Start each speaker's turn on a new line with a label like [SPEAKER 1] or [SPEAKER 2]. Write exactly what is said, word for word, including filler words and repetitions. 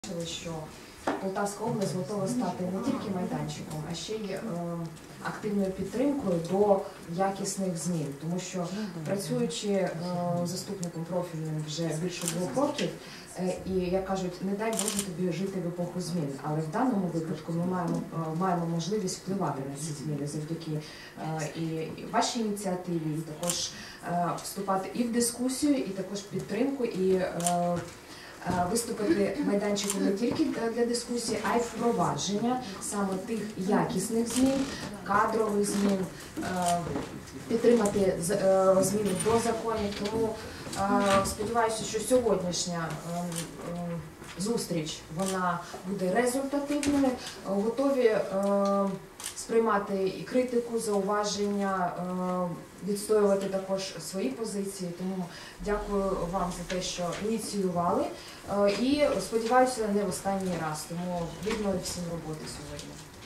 [SPEAKER 1] Що Полтавська область готова стати не тільки майданчиком, а ще й е, активною підтримкою до якісних змін. Тому що, працюючи е, заступником профільним вже більше двох років, е, і, як кажуть, не дай Боже тобі жити в епоху змін, але в даному випадку ми маємо, е, маємо можливість впливати на ці зміни завдяки е, і, і вашій ініціативі, і також е, вступати і в дискусію, і також підтримку, і е, виступити майданчиком не тільки для дискусії, а й впровадження саме тих якісних змін, кадрових змін, підтримати зміни до законів. Тому сподіваюся, що сьогоднішня зустріч вона буде результативною, готові сприймати і критику, зауваження, відстоювати також свої позиції. Тому дякую вам за те, що ініціювали. І сподіваюся, не в останній раз. Тому вільної всім роботи сьогодні.